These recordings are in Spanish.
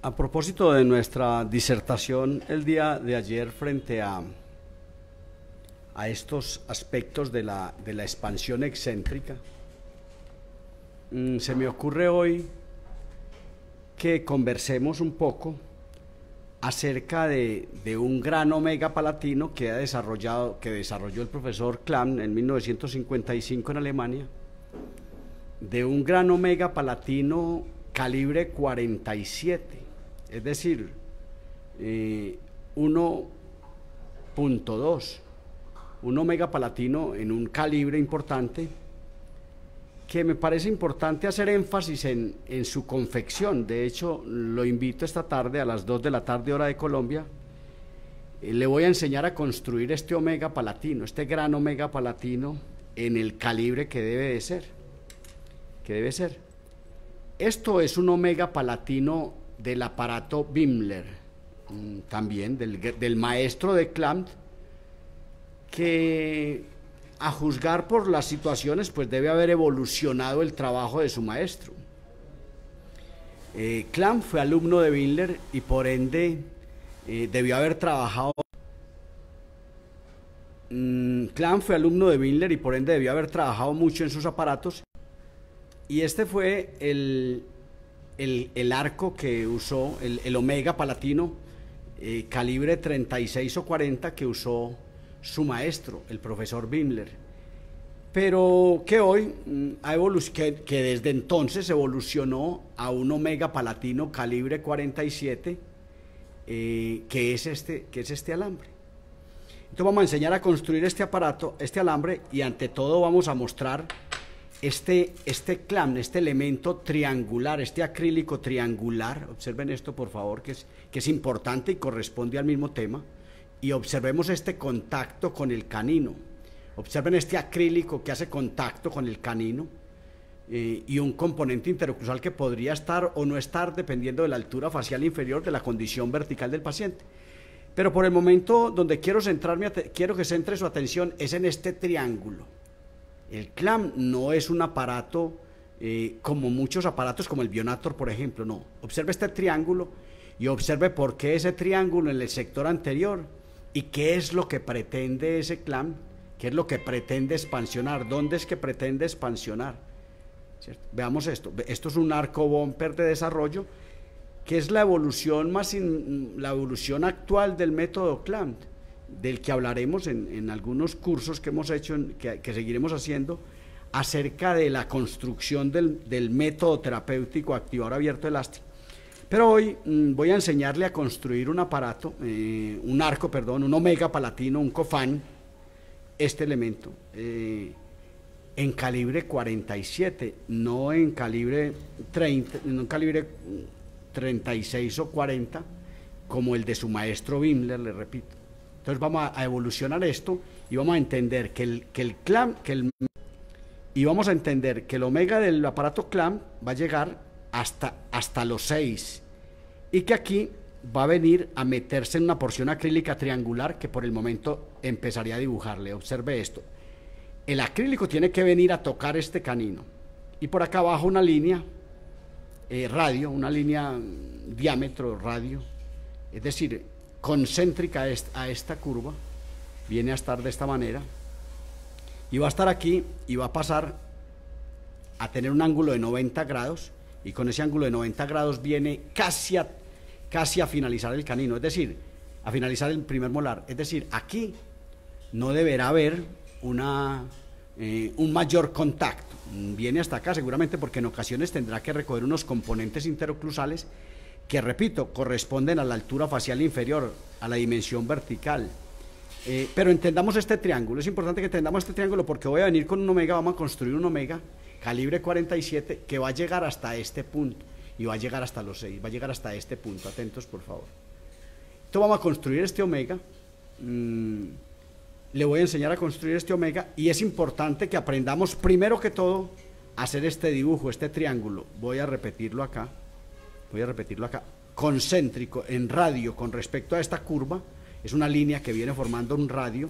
A propósito de nuestra disertación el día de ayer frente a estos aspectos de la expansión excéntrica, se me ocurre hoy que conversemos un poco acerca de un gran omega palatino que desarrolló el profesor Klamm en 1955 en Alemania, de un gran omega palatino calibre 47, es decir, 1.2, un omega palatino en un calibre importante, que me parece importante hacer énfasis en su confección. De hecho, lo invito esta tarde a las 2 de la tarde hora de Colombia. Le voy a enseñar a construir este omega palatino, este gran omega palatino en el calibre que debe de ser. Esto es un omega palatino del aparato Wimler, también del maestro de Klamm, que a juzgar por las situaciones pues debe haber evolucionado el trabajo de su maestro. Klamm fue alumno de Wimler y por ende debió haber trabajado mucho en sus aparatos, y este fue el arco que usó, el omega palatino calibre 36 o 40 que usó su maestro, el profesor Wimler, pero que hoy que desde entonces evolucionó a un omega palatino calibre 47, que es este alambre. Entonces vamos a enseñar a construir este aparato, este alambre, y ante todo vamos a mostrar este Klamm, este elemento triangular, este acrílico triangular. Observen esto, por favor, que es importante y corresponde al mismo tema. Y observemos este contacto con el canino. Observen este acrílico que hace contacto con el canino, y un componente interoclusal que podría estar o no estar dependiendo de la altura facial inferior, de la condición vertical del paciente. Pero por el momento donde quiero que centre su atención es en este triángulo. El Klamm no es un aparato como muchos aparatos como el Bionator, por ejemplo, no. Observe este triángulo y observe por qué ese triángulo en el sector anterior y qué es lo que pretende ese Klamm, qué es lo que pretende expansionar, dónde es que pretende expansionar, ¿cierto? Veamos esto. Esto es un arco bumper de desarrollo, que es la evolución la evolución actual del método Klamm, del que hablaremos en algunos cursos que hemos hecho, que seguiremos haciendo, acerca de la construcción del método terapéutico activador abierto elástico. Pero hoy voy a enseñarle a construir un aparato, un omega palatino, un cofán, este elemento, en calibre 47, no en calibre 30, no en calibre 36 o 40, como el de su maestro Wimler, le repito. Entonces vamos a evolucionar esto y vamos a entender vamos a entender que el omega del aparato Klamm va a llegar hasta los 6, y que aquí va a venir a meterse en una porción acrílica triangular que por el momento empezaría a dibujarle. Observe esto. El acrílico tiene que venir a tocar este canino, y por acá abajo una línea radio, una línea diámetro radio, es decir, concéntrica a esta curva, viene a estar de esta manera, y va a estar aquí y va a pasar a tener un ángulo de 90 grados, y con ese ángulo de 90 grados viene casi a finalizar el canino, es decir, a finalizar el primer molar. Es decir, aquí no deberá haber un mayor contacto, viene hasta acá seguramente porque en ocasiones tendrá que recoger unos componentes interoclusales que, repito, corresponden a la altura facial inferior, a la dimensión vertical. Pero entendamos este triángulo. Es importante que entendamos este triángulo porque voy a venir con un omega, vamos a construir un omega calibre 47 que va a llegar hasta este punto y va a llegar hasta los 6, va a llegar hasta este punto. Atentos, por favor. Entonces vamos a construir este omega. Le voy a enseñar a construir este omega, y es importante que aprendamos primero que todo a hacer este dibujo, este triángulo. Voy a repetirlo acá, concéntrico en radio con respecto a esta curva. Es una línea que viene formando un radio,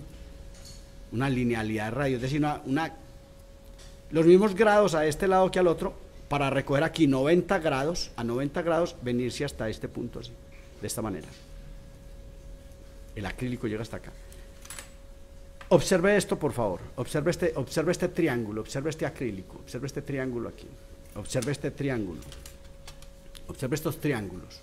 una linealidad de radio, es decir, los mismos grados a este lado que al otro, para recoger aquí 90 grados, a 90 grados, venirse hasta este punto así, de esta manera. El acrílico llega hasta acá. Observe esto, por favor. Observe este triángulo, observe este acrílico, observe este triángulo aquí. Observe este triángulo. Observe estos triángulos.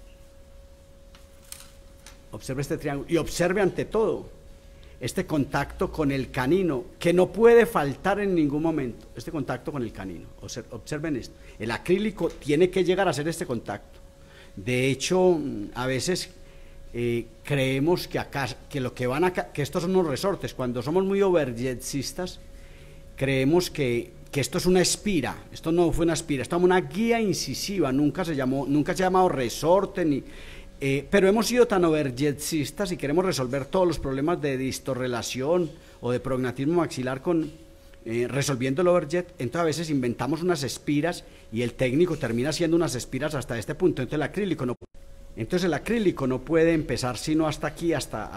Observe este triángulo y observe ante todo este contacto con el canino, que no puede faltar en ningún momento. Este contacto con el canino. Observen esto. El acrílico tiene que llegar a hacer este contacto. De hecho, a veces creemos que acá, que lo que van acá, que estos son los resortes. Cuando somos muy overjetsistas, creemos que esto es una espira. Esto no fue una espira, esto es una guía incisiva. Nunca se ha llamado resorte ni. Pero hemos sido tan overjetsistas y queremos resolver todos los problemas de distorrelación o de prognatismo maxilar resolviendo el overjet. Entonces a veces inventamos unas espiras y el técnico termina haciendo unas espiras hasta este punto. Entonces el acrílico no puede empezar sino hasta aquí, hasta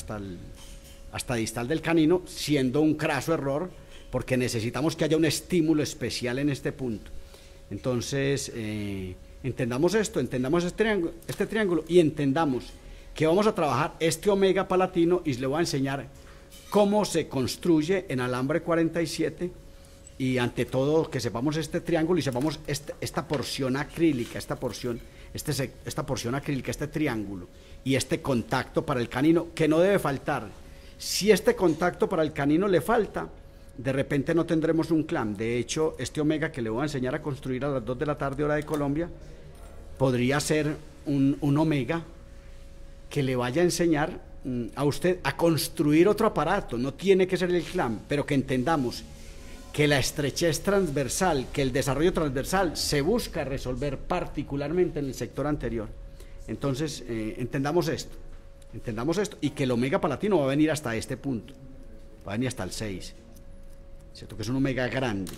distal del canino, siendo un craso error, porque necesitamos que haya un estímulo especial en este punto. Entonces entendamos esto, entendamos este triángulo y entendamos que vamos a trabajar este omega palatino y le voy a enseñar cómo se construye en alambre 47 y ante todo que sepamos este triángulo y sepamos esta porción acrílica, esta porción acrílica, este triángulo y este contacto para el canino que no debe faltar. Si este contacto para el canino le falta, de repente no tendremos un clamp. De hecho, este omega que le voy a enseñar a construir a las 2 de la tarde hora de Colombia, podría ser un omega que le vaya a enseñar a usted a construir otro aparato. No tiene que ser el clamp, pero que entendamos que la estrechez transversal, que el desarrollo transversal se busca resolver particularmente en el sector anterior. Entonces, entendamos esto y que el omega palatino va a venir hasta este punto, va a venir hasta el 6. ¿Cierto? Que es un omega grande.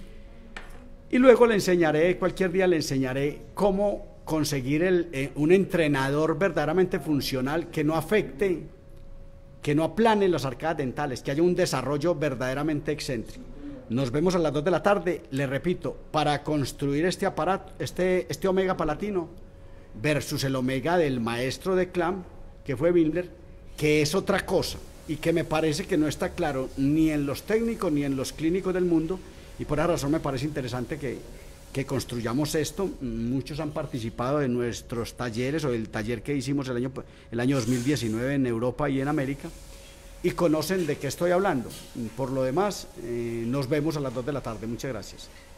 Y luego cualquier día le enseñaré cómo conseguir un entrenador verdaderamente funcional que no afecte, que no aplane las arcadas dentales, que haya un desarrollo verdaderamente excéntrico. Nos vemos a las 2 de la tarde, le repito, para construir este aparato, este omega palatino versus el omega del maestro de clamp, que fue Windler, que es otra cosa y que me parece que no está claro ni en los técnicos ni en los clínicos del mundo, y por esa razón me parece interesante que construyamos esto. Muchos han participado de nuestros talleres o del taller que hicimos el año 2019 en Europa y en América y conocen de qué estoy hablando. Por lo demás, nos vemos a las 2 de la tarde. Muchas gracias.